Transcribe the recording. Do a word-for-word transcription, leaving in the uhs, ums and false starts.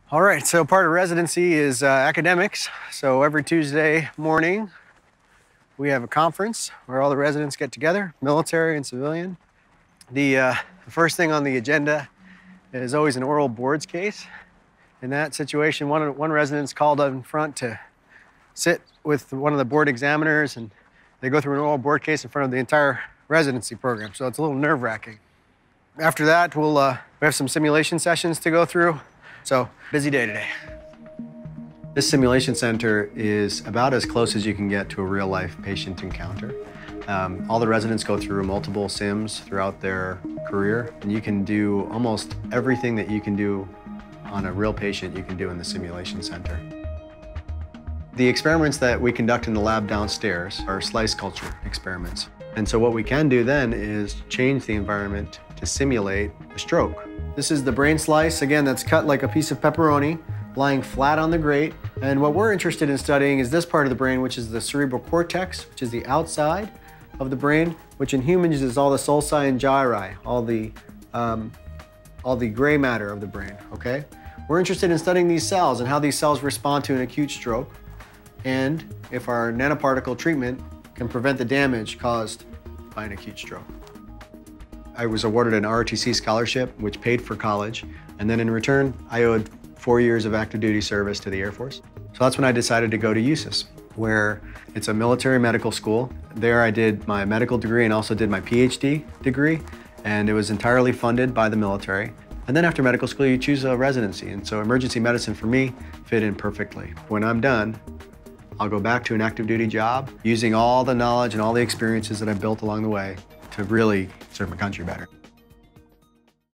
All right, so part of residency is uh, academics. So every Tuesday morning, we have a conference where all the residents get together, military and civilian. The, uh, the first thing on the agenda is always an oral boards case. In that situation, one, one resident's called up in front to sit with one of the board examiners, and they go through an oral board case in front of the entire residency program, so it's a little nerve-wracking. After that, we'll uh, we have some simulation sessions to go through. So, busy day today. This simulation center is about as close as you can get to a real-life patient encounter. Um, all the residents go through multiple sims throughout their career, and you can do almost everything that you can do on a real patient you can do in the simulation center. The experiments that we conduct in the lab downstairs are slice culture experiments. And so what we can do then is change the environment to simulate a stroke. This is the brain slice, again, that's cut like a piece of pepperoni, lying flat on the grate. And what we're interested in studying is this part of the brain, which is the cerebral cortex, which is the outside of the brain, which in humans is all the sulci and gyri, all the, um, all the gray matter of the brain, okay? We're interested in studying these cells and how these cells respond to an acute stroke, and if our nanoparticle treatment can prevent the damage caused by an acute stroke. I was awarded an R O T C scholarship, which paid for college, and then in return, I owed four years of active duty service to the Air Force. So that's when I decided to go to U S I S, where it's a military medical school. There I did my medical degree and also did my P H D degree, and it was entirely funded by the military. And then after medical school, you choose a residency, and so emergency medicine for me fit in perfectly. When I'm done, I'll go back to an active duty job using all the knowledge and all the experiences that I've built along the way to really serve my country better.